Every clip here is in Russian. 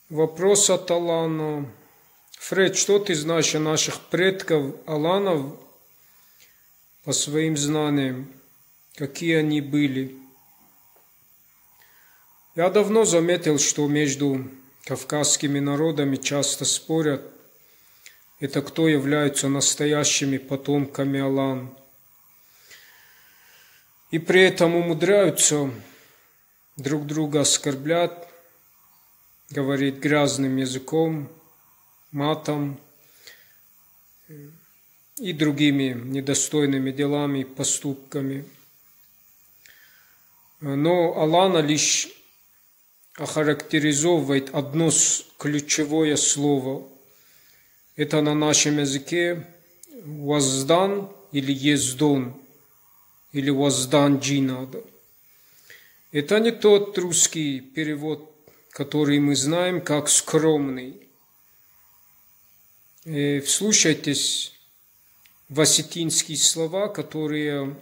Вопрос от Алана. Фред, что ты знаешь о наших предков Аланов по своим знаниям? Какие они были? Я давно заметил, что между кавказскими народами часто спорят, это кто являются настоящими потомками Алан. И при этом умудряются друг друга оскорблять, говорить грязным языком, матом и другими недостойными делами и поступками. Но Алана лишь охарактеризовывает одно ключевое слово. Это на нашем языке «воздан» или «ездон» или «воздан джинада». Это не тот русский перевод, который мы знаем как «скромный». Вслушайтесь в осетинские слова, которые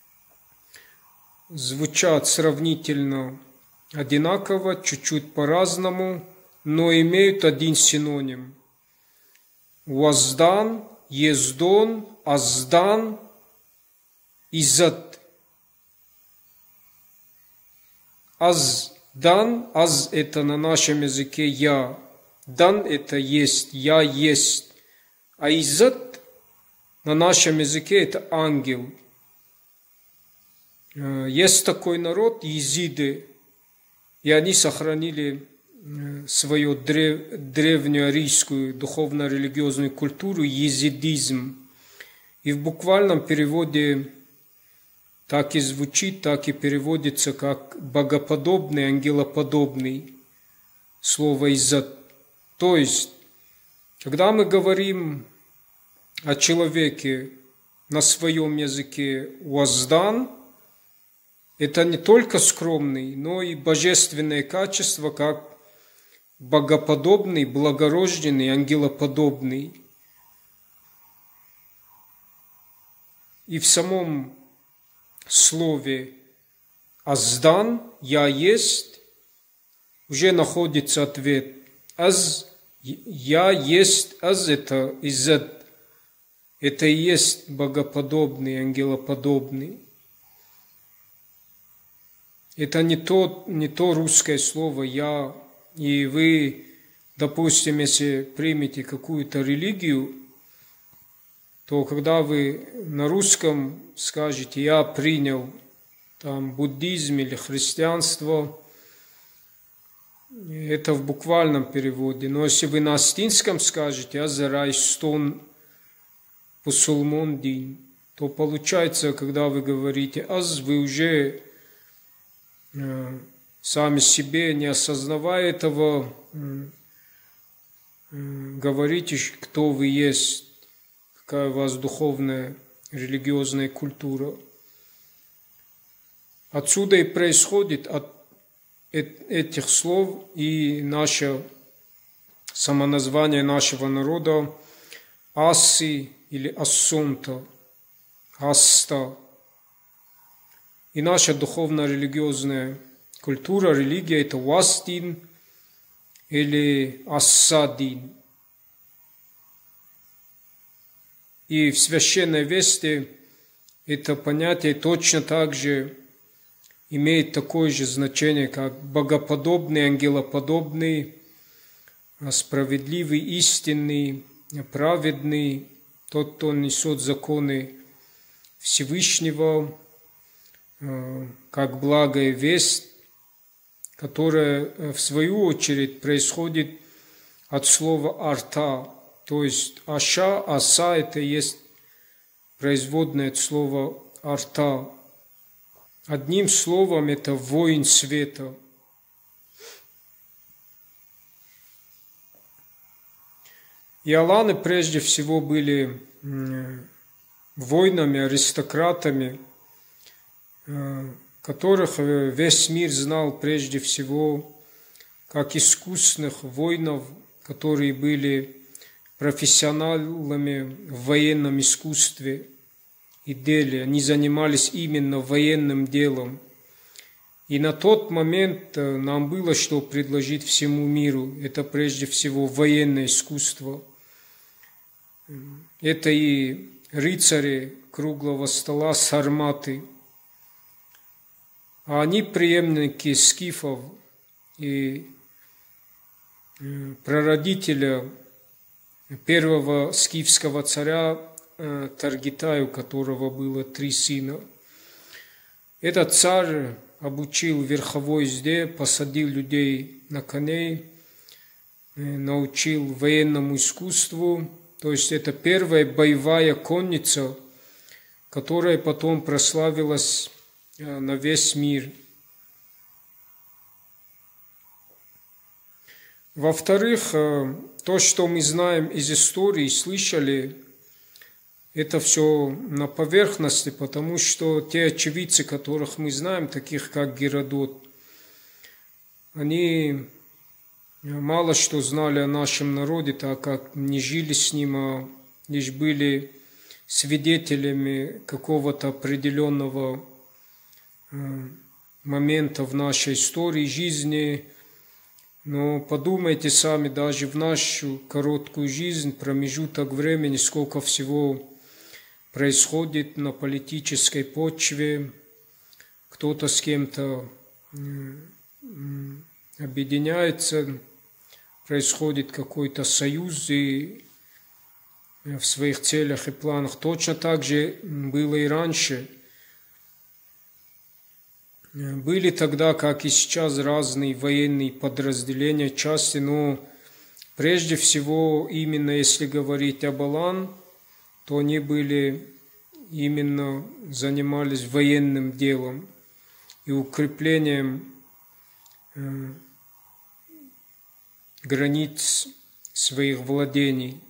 звучат сравнительно одинаково, чуть-чуть по-разному, но имеют один синоним. Воздан, ездон, аздан, иззат. Аздан, аз это на нашем языке я, дан это есть, я есть, а иззат на нашем языке это ангел. Есть такой народ, езиды, и они сохранили свою древнюю арийскую духовно-религиозную культуру, езидизм. И в буквальном переводе так и звучит, так и переводится как богоподобный, ангелоподобный, слово «иззат». То есть, когда мы говорим о человеке на своем языке «воздан», это не только скромный, но и божественное качество, как богоподобный, благорожденный, ангелоподобный. И в самом слове «аздан» «я есть» уже находится ответ. «Аз» «я есть», «аз» это «иззат». Это и есть богоподобный, ангелоподобный. Это не то русское слово «я». И вы, допустим, если примете какую-то религию, то когда вы на русском скажете «я принял там, буддизм или христианство», это в буквальном переводе. Но если вы на астинском скажете «азарайстон пусулмон дин», то получается, когда вы говорите «аз», вы уже сами себе, не осознавая этого, говорите, кто вы есть, какая у вас духовная, религиозная культура. Отсюда и происходит от этих слов и наше самоназвание нашего народа Асси или Ассонта, Аста. И наша духовно-религиозная культура, религия – это Уастин или Ассадин. И в Священной Весте это понятие точно так же имеет такое же значение, как богоподобный, ангелоподобный, справедливый, истинный, праведный, тот, кто несет законы Всевышнего, как благая весть, которая в свою очередь происходит от слова «арта», то есть «аша», «аса» – это есть производное от слова «арта». Одним словом, это «воин света». И аланы прежде всего были воинами, аристократами, которых весь мир знал прежде всего как искусных воинов, которые были профессионалами в военном искусстве и деле. Они занимались именно военным делом. И на тот момент нам было что предложить всему миру. Это прежде всего военное искусство. Это и рыцари круглого стола, сарматы. А они преемники скифов и прародителя первого скифского царя Таргитай, у которого было 3 сына. Этот царь обучил верховой езде, посадил людей на коней, научил военному искусству. То есть это первая боевая конница, которая потом прославилась на весь мир. Во-вторых, то, что мы знаем из истории, слышали, это все на поверхности, потому что те очевидцы, которых мы знаем, таких как Геродот, они мало что знали о нашем народе, так как не жили с ним, а лишь были свидетелями какого-то определенного момента в нашей истории, жизни. Но подумайте сами, даже в нашу короткую жизнь, промежуток времени, сколько всего происходит на политической почве, кто-то с кем-то объединяется, происходит какой-то союз и в своих целях и планах. Точно так же было и раньше. Были тогда, как и сейчас, разные военные подразделения, части, но прежде всего, именно если говорить об Алан, то они занимались военным делом и укреплением границ своих владений.